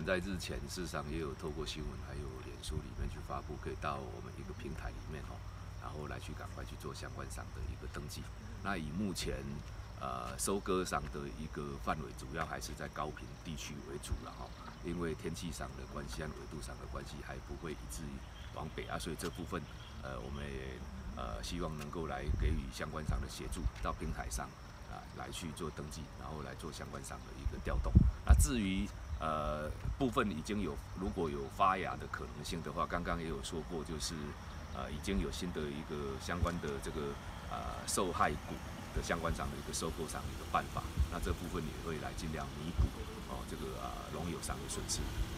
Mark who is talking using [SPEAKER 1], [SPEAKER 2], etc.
[SPEAKER 1] 在日前事实上也有透过新闻还有脸书里面去发布，可以到我们一个平台里面然后来去赶快去做相关上的一个登记。那以目前收割上的一个范围，主要还是在高屏地区为主了因为天气上的关系和纬度上的关系，还不会以至于往北所以这部分我们也希望能够来给予相关上的协助，到平台上来去做登记，然后来做相关上的一个调动。那至于部分已经有如果有发芽的可能性的话，刚刚也有说过，就是已经有新的一个相关的这个受害股的相关上的一个收购上的一个办法，那这部分也会来尽量弥补这个农友上的损失。